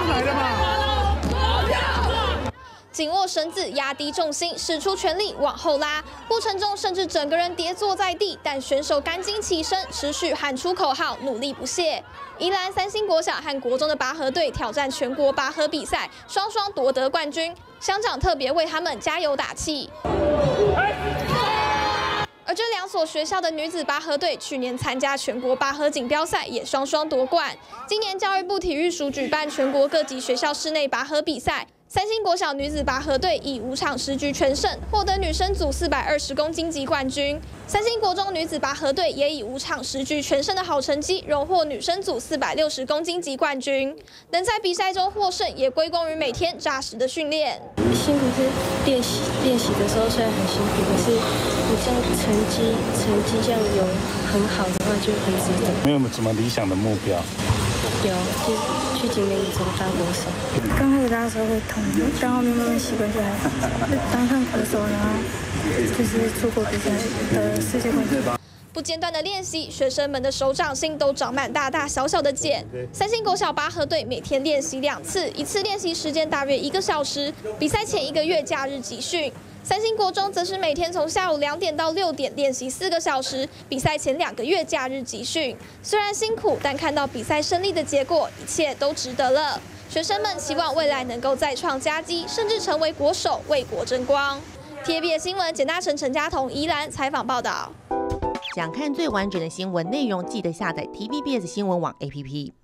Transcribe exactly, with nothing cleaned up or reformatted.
上来了嘛。 紧握绳子，压低重心，使出全力往后拉，过程中甚至整个人跌坐在地，但选手赶紧起身，持续喊出口号，努力不懈。宜兰三星国小和国中的拔河队挑战全国拔河比赛，双双夺得冠军，乡长特别为他们加油打气。 而这两所学校的女子拔河队去年参加全国拔河锦标赛，也双双夺冠。今年教育部体育署举办全国各级学校室内拔河比赛，三星国小女子拔河队以五场十局全胜，获得女生组四百二十公斤级冠军。三星国中女子拔河队也以五场十局全胜的好成绩，荣获女生组四百六十公斤级冠军。能在比赛中获胜，也归功于每天扎实的训练。 辛苦是练习，练习的时候虽然很辛苦，可是你这样成绩成绩这样有很好的话，就很值得。 你有没有什么理想的目标？ 有，就是去景美女中当国手。 刚开始拉的时候会痛，但后面慢慢习惯就还好。当上国手，然后就是出国比赛的世界冠军。 不间断的练习，学生们的手掌心都长满大大小小的茧。三星国小拔河队每天练习两次，一次练习时间大约一个小时。比赛前一个月假日集训。三星国中则是每天从下午两点到六点练习四个小时，比赛前两个月假日集训。虽然辛苦，但看到比赛胜利的结果，一切都值得了。学生们希望未来能够再创佳绩，甚至成为国手，为国争光。T V B S 新闻简大成、陈家彤、宜兰采访报道。 想看最完整的新闻内容，记得下载 T V B S 新闻网 A P P。